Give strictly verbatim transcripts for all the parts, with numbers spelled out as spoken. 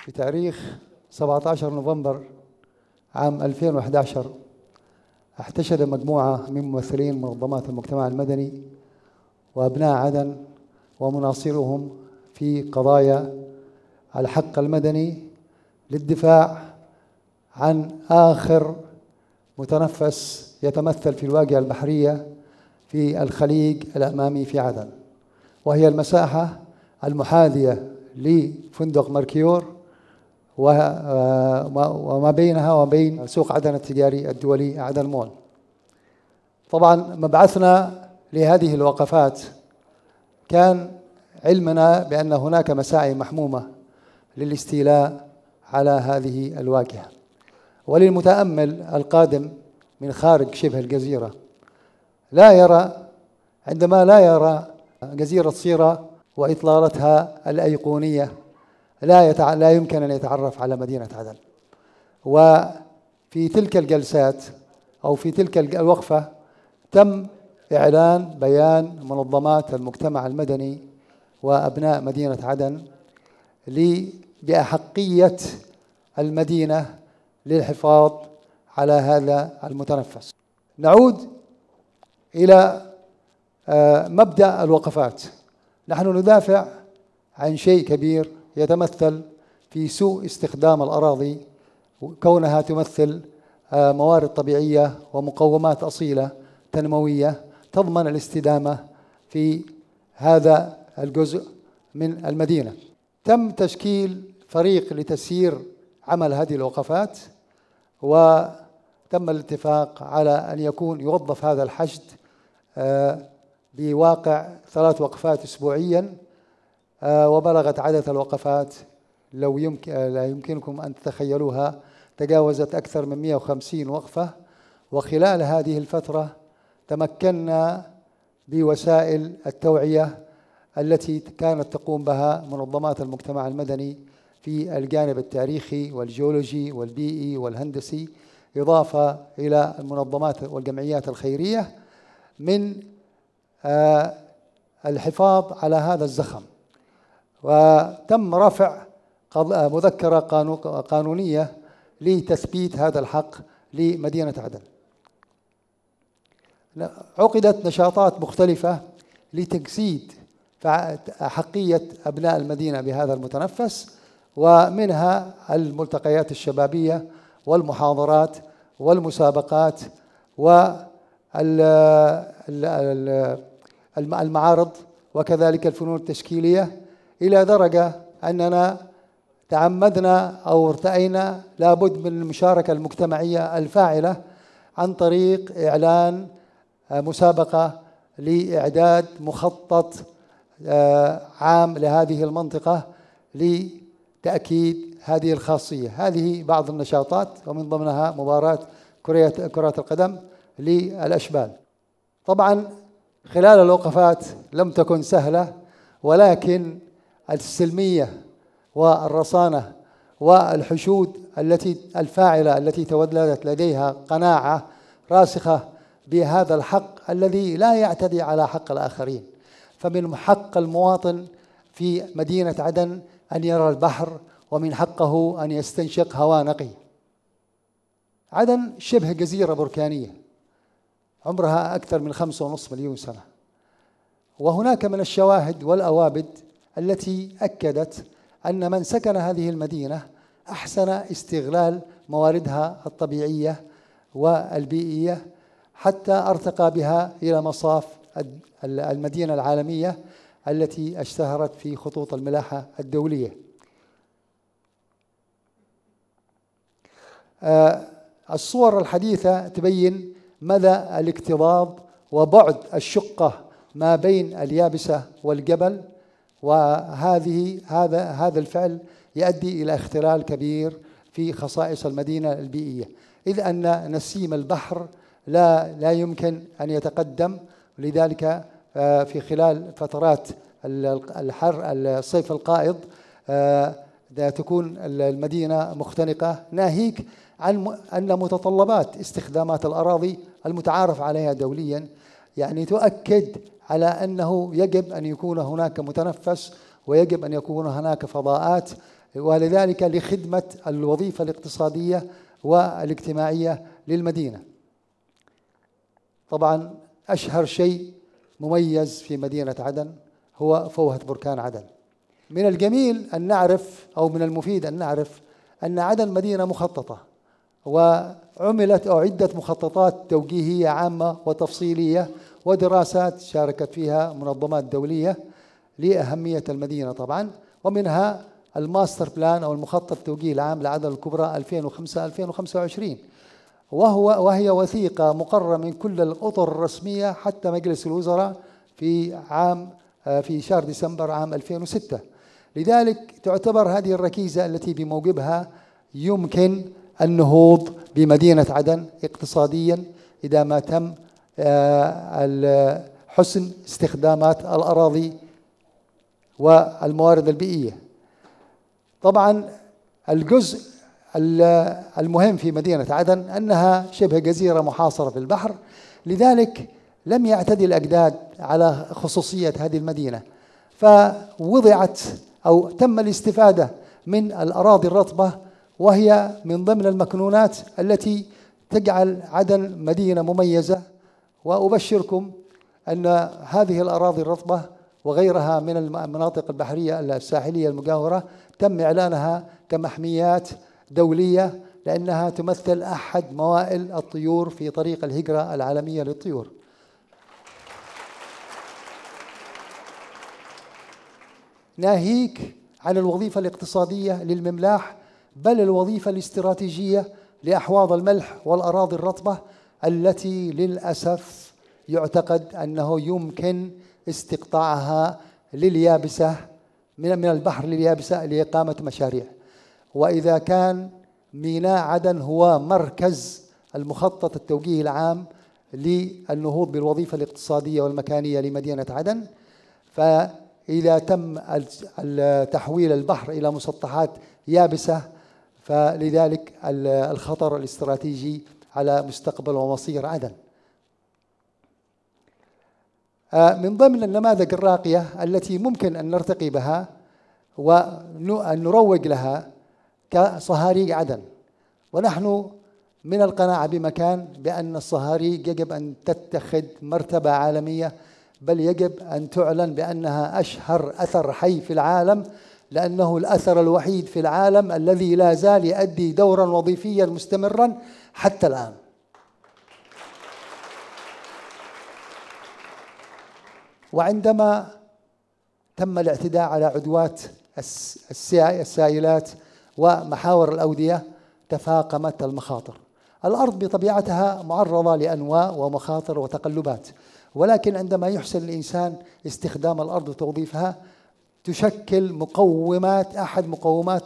بتاريخ سبعة عشر نوفمبر عام ألفين وأحد عشر احتشد مجموعة من ممثلين منظمات المجتمع المدني وأبناء عدن ومناصرهم في قضايا الحق المدني للدفاع عن آخر متنفس يتمثل في الواجهة البحرية في الخليج الأمامي في عدن، وهي المساحة المحاذية لفندق ماركيور وما بينها وبين سوق عدن التجاري الدولي عدن مول. طبعا مبعثنا لهذه الوقفات كان علمنا بأن هناك مساعي محمومة للاستيلاء على هذه الواجهة، وللمتأمل القادم من خارج شبه الجزيرة لا يرى عندما لا يرى جزيرة صيرة وإطلالتها الأيقونية لا يتع... لا يمكن أن يتعرف على مدينة عدن. وفي تلك الجلسات أو في تلك الوقفة تم إعلان بيان منظمات المجتمع المدني وأبناء مدينة عدن بأحقية المدينة للحفاظ على هذا المتنفس. نعود إلى مبدأ الوقفات. نحن ندافع عن شيء كبير يتمثل في سوء استخدام الأراضي، كونها تمثل موارد طبيعية ومقومات أصيلة تنموية تضمن الاستدامة في هذا الجزء من المدينة. تم تشكيل فريق لتسيير عمل هذه الوقفات، وتم الاتفاق على أن يكون يوظف هذا الحشد بواقع ثلاث وقفات أسبوعيا، وبلغت عدد الوقفات لو يمكن لا يمكنكم أن تتخيلوها تجاوزت أكثر من مئة وخمسين وقفة. وخلال هذه الفترة تمكنا بوسائل التوعية التي كانت تقوم بها منظمات المجتمع المدني في الجانب التاريخي والجيولوجي والبيئي والهندسي، إضافة إلى المنظمات والجمعيات الخيرية، من الحفاظ على هذا الزخم. وتم رفع مذكرة قانونية لتثبيت هذا الحق لمدينة عدن. عقدت نشاطات مختلفة لتجسيد أحقية أبناء المدينة بهذا المتنفس، ومنها الملتقيات الشبابية والمحاضرات والمسابقات والمعارض وكذلك الفنون التشكيلية، إلى درجة أننا تعمدنا أو ارتأينا لابد من المشاركة المجتمعية الفاعلة عن طريق إعلان مسابقة لإعداد مخطط عام لهذه المنطقة لتأكيد هذه الخاصية. هذه بعض النشاطات، ومن ضمنها مباراة كرة القدم للأشبال. طبعا خلال الوقفات لم تكن سهلة، ولكن السلمية والرصانة والحشود التي الفاعلة التي تولدت لديها قناعة راسخة بهذا الحق الذي لا يعتدي على حق الآخرين. فمن حق المواطن في مدينة عدن أن يرى البحر، ومن حقه أن يستنشق هواء نقي. عدن شبه جزيرة بركانية عمرها أكثر من خمسة ونصف مليون سنة، وهناك من الشواهد والأوابد التي أكدت أن من سكن هذه المدينة أحسن استغلال مواردها الطبيعية والبيئية حتى ارتقى بها إلى مصاف المدينة العالمية التي اشتهرت في خطوط الملاحة الدولية. الصور الحديثة تبين مدى الاكتظاظ وبعد الشقة ما بين اليابسة والجبل، وهذه هذا هذا الفعل يؤدي إلى اختلال كبير في خصائص المدينة البيئية، إذ أن نسيم البحر لا لا يمكن أن يتقدم. لذلك في خلال فترات الحر الصيف القائض تكون المدينة مختنقة، ناهيك عن أن متطلبات استخدامات الأراضي المتعارف عليها دوليا يعني تؤكد على أنه يجب أن يكون هناك متنفس، ويجب أن يكون هناك فضاءات ولذلك لخدمة الوظيفة الاقتصادية والاجتماعية للمدينة. طبعا أشهر شيء مميز في مدينة عدن هو فوهة بركان عدن. من الجميل أن نعرف، أو من المفيد أن نعرف، أن عدن مدينة مخططة، وعملت أو عدة مخططات توجيهية عامة وتفصيلية ودراسات شاركت فيها منظمات دولية لأهمية المدينة طبعا، ومنها الماستر بلان أو المخطط التوجيهي العام لعدن الكبرى ألفين وخمسة ألفين وخمسة وعشرين، وهو وهي وثيقة مقررة من كل الأطر الرسمية حتى مجلس الوزراء في عام في شهر ديسمبر عام ألفين وستة. لذلك تعتبر هذه الركيزة التي بموجبها يمكن النهوض بمدينة عدن اقتصاديا إذا ما تم حسن استخدامات الأراضي والموارد البيئية. طبعا الجزء المهم في مدينة عدن أنها شبه جزيرة محاصرة في البحر، لذلك لم يعتدي الأجداد على خصوصية هذه المدينة، فوضعت أو تم الاستفادة من الأراضي الرطبة، وهي من ضمن المكنونات التي تجعل عدن مدينة مميزة. وأبشركم أن هذه الأراضي الرطبة وغيرها من المناطق البحرية الساحلية المجاورة تم إعلانها كمحميات دولية، لأنها تمثل أحد موائل الطيور في طريق الهجرة العالمية للطيور. ناهيك عن الوظيفة الاقتصادية للمملاح، بل الوظيفة الاستراتيجية لأحواض الملح والأراضي الرطبة التي للأسف يعتقد أنه يمكن استقطاعها لليابسة من من البحر لليابسة لإقامة مشاريع. وإذا كان ميناء عدن هو مركز المخطط التوجيهي العام للنهوض بالوظيفة الاقتصادية والمكانية لمدينة عدن، فإذا تم تحويل البحر إلى مسطحات يابسة فلذلك الخطر الاستراتيجي على مستقبل ومصير عدن. من ضمن النماذج الراقية التي ممكن أن نرتقي بها وأن نروج لها كصهاريج عدن، ونحن من القناعة بمكان بأن الصهاريج يجب أن تتخذ مرتبة عالمية، بل يجب أن تعلن بأنها أشهر أثر حي في العالم، لأنه الأثر الوحيد في العالم الذي لا زال يؤدي دورا وظيفيا مستمرا حتى الآن. وعندما تم الاعتداء على عدوات السائلات ومحاور الأودية تفاقمت المخاطر. الأرض بطبيعتها معرضة لأنواع ومخاطر وتقلبات، ولكن عندما يحسن الإنسان استخدام الأرض وتوظيفها تشكل مقومات أحد مقومات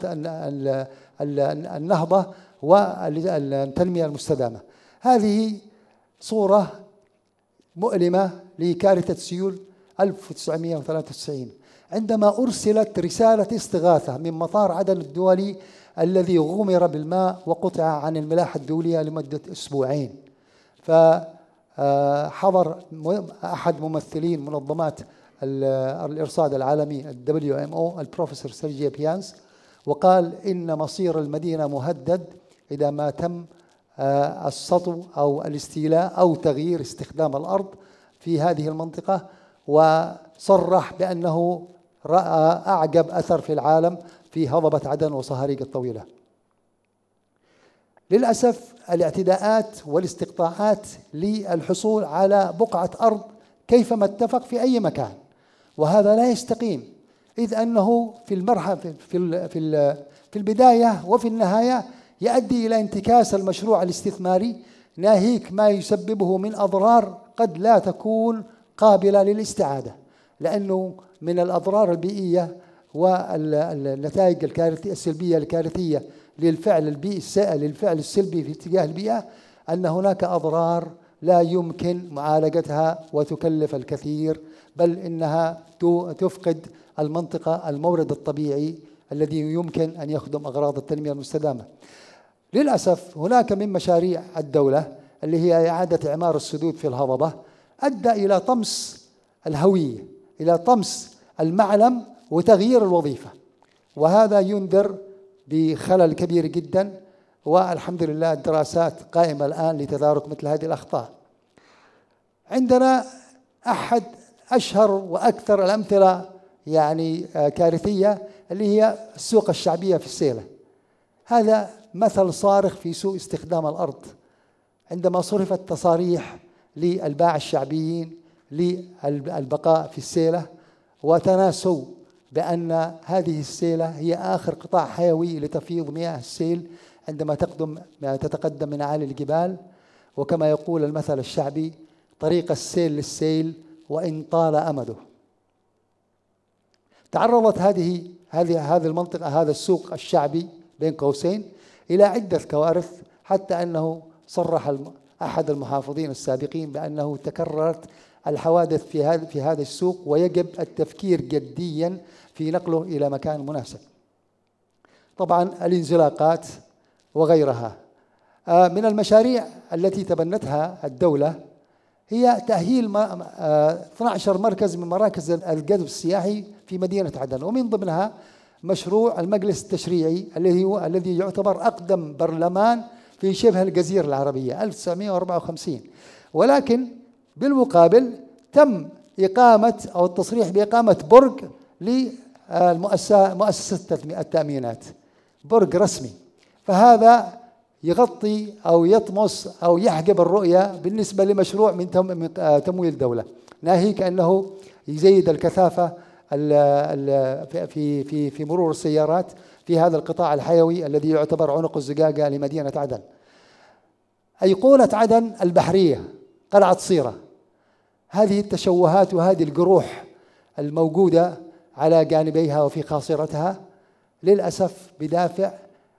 النهضة والتنمية المستدامة. هذه صورة مؤلمة لكارثة سيول ألف وتسعمئة وثلاثة وتسعين، عندما أرسلت رسالة استغاثة من مطار عدن الدولي الذي غمر بالماء وقطع عن الملاحة الدولية لمدة أسبوعين. فحضر أحد ممثلين منظمات الإرصاد العالمي ال دبليو إم أو البروفيسور سيرجي بيانس، وقال إن مصير المدينة مهدد إذا ما تم السطو أو الاستيلاء أو تغيير استخدام الأرض في هذه المنطقة، وصرح بأنه رأى أعجب أثر في العالم في هضبة عدن وصهاريج الطويلة. للأسف الاعتداءات والاستقطاعات للحصول على بقعة أرض كيفما اتفق في أي مكان، وهذا لا يستقيم، إذ أنه في المرحلة في في في البداية وفي النهاية يؤدي إلى انتكاس المشروع الاستثماري، ناهيك ما يسببه من أضرار قد لا تكون قابلة للاستعادة، لأنه من الأضرار البيئية والنتائج الكارثية السلبية الكارثية للفعل البيئي للفعل السلبي في اتجاه البيئة أن هناك أضرار لا يمكن معالجتها وتكلف الكثير، بل إنها تفقد المنطقة المورد الطبيعي الذي يمكن أن يخدم أغراض التنمية المستدامة. للأسف هناك من مشاريع الدولة اللي هي إعادة إعمار السدود في الهضبة أدى إلى طمس الهوية، إلى طمس المعلم وتغيير الوظيفة. وهذا ينذر بخلل كبير جدا، والحمد لله الدراسات قائمة الآن لتدارك مثل هذه الأخطاء. عندنا أحد أشهر وأكثر الأمثلة يعني كارثية اللي هي السوق الشعبية في السيلة. هذا مثل صارخ في سوء استخدام الأرض. عندما صرفت تصاريح للباعة الشعبيين للبقاء في السيلة وتناسوا بأن هذه السيلة هي آخر قطاع حيوي لتفيض مياه السيل عندما تقدم تتقدم من أعالي الجبال، وكما يقول المثل الشعبي: طريق السيل للسيل وإن طال أمده. تعرضت هذه هذه هذه المنطقة، هذا السوق الشعبي بين قوسين، إلى عدة كوارث، حتى أنه صرح أحد المحافظين السابقين بأنه تكررت الحوادث في هذا في هذا السوق، ويجب التفكير جديا في نقله إلى مكان مناسب. طبعا الانزلاقات وغيرها. من المشاريع التي تبنتها الدولة هي تأهيل اثني عشر مركز من مراكز الجذب السياحي في مدينة عدن، ومن ضمنها مشروع المجلس التشريعي الذي هو الذي يعتبر أقدم برلمان في شبه الجزيرة العربية ألف وتسعمائة وأربعة وخمسين. ولكن بالمقابل تم إقامة أو التصريح بإقامة برج لمؤسسة التأمينات، برج رسمي. فهذا يغطي أو يطمس أو يحجب الرؤية بالنسبة لمشروع من تمويل دولة، ناهيك أنه يزيد الكثافة في في في مرور السيارات في هذا القطاع الحيوي الذي يعتبر عنق الزجاجة لمدينة عدن. أيقونة عدن البحرية، قلعة صيرة، هذه التشوهات وهذه الجروح الموجودة على جانبيها وفي خاصرتها للأسف بدافع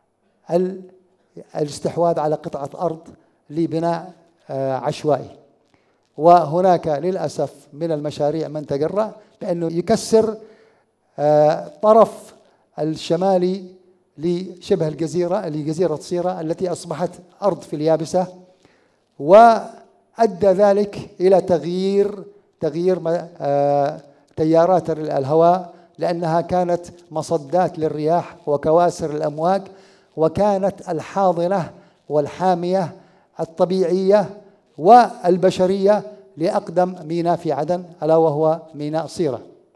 الاستحواذ على قطعة أرض لبناء عشوائي. وهناك للأسف من المشاريع من تجرأ بأنه يكسر طرف الشمالي لشبه الجزيرة لجزيرة صيرة التي أصبحت أرض في اليابسة، وأدى ذلك إلى تغيير تغيير تيارات الهواء، لأنها كانت مصدات للرياح وكواسر الأمواج، وكانت الحاضنة والحامية الطبيعية والبشرية لأقدم ميناء في عدن، ألا وهو ميناء صيرة.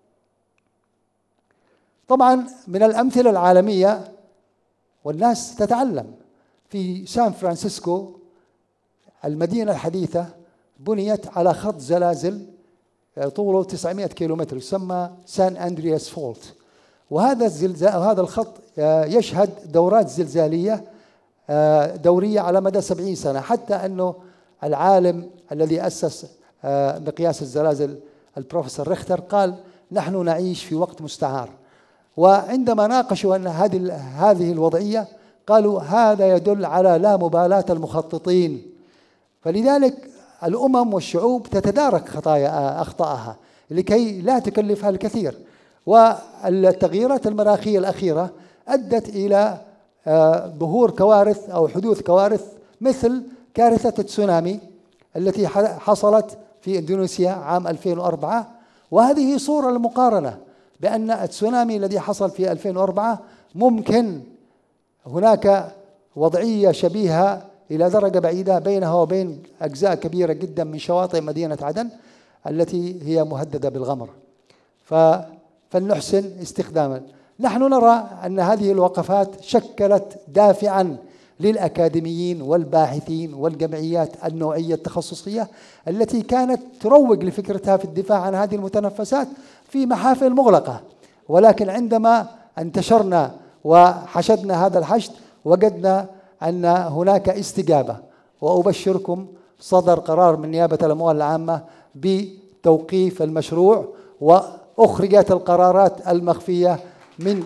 طبعا من الأمثلة العالمية والناس تتعلم، في سان فرانسيسكو المدينة الحديثة بنيت على خط زلازل طوله تسعمائة كيلومتر يسمى سان أندرياس فولت، وهذا الزلزال هذا الخط يشهد دورات زلزالية دورية على مدى سبعين سنة، حتى أنه العالم الذي أسس مقياس الزلازل البروفيسور ريختر قال: نحن نعيش في وقت مستعار. وعندما ناقشوا أن هذه هذه الوضعية قالوا: هذا يدل على لا مبالاة المخططين. فلذلك الأمم والشعوب تتدارك خطايا أخطائها لكي لا تكلفها الكثير. والتغييرات المناخية الأخيرة أدت إلى ظهور كوارث أو حدوث كوارث مثل كارثة التسونامي التي حصلت في إندونيسيا عام ألفين وأربعة، وهذه صورة للمقارنة بأن التسونامي الذي حصل في ألفين وأربعة ممكن هناك وضعية شبيهة إلى درجة بعيدة بينها وبين أجزاء كبيرة جدا من شواطئ مدينة عدن التي هي مهددة بالغمر. فلنحسن استخداما. نحن نرى أن هذه الوقفات شكلت دافعا للأكاديميين والباحثين والجمعيات النوعية التخصصية التي كانت تروج لفكرتها في الدفاع عن هذه المتنفسات في محافل مغلقة، ولكن عندما انتشرنا وحشدنا هذا الحشد وجدنا أن هناك استجابة. وأبشركم صدر قرار من نيابة الأموال العامة بتوقيف المشروع، وأخرجت القرارات المخفية من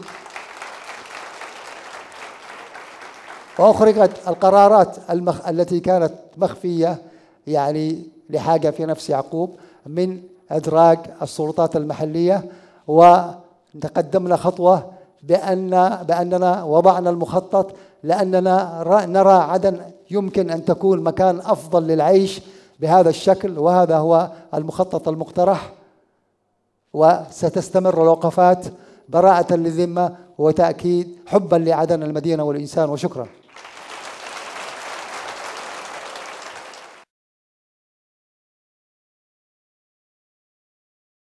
وأخرجت القرارات المخ... التي كانت مخفية يعني لحاجة في نفس يعقوب من إدراج السلطات المحلية. وتقدمنا خطوة بأن بأننا وضعنا المخطط، لأننا نرى عدن يمكن أن تكون مكان أفضل للعيش بهذا الشكل، وهذا هو المخطط المقترح. وستستمر الوقفات براءة للذمة وتأكيد حبا لعدن المدينة والإنسان. وشكرا.